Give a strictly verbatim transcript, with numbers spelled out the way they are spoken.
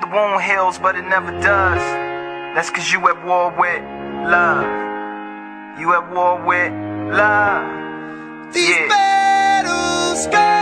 wound heals, but it never does. That's cause you at war with love. You at war with love. These yeah. battle scars.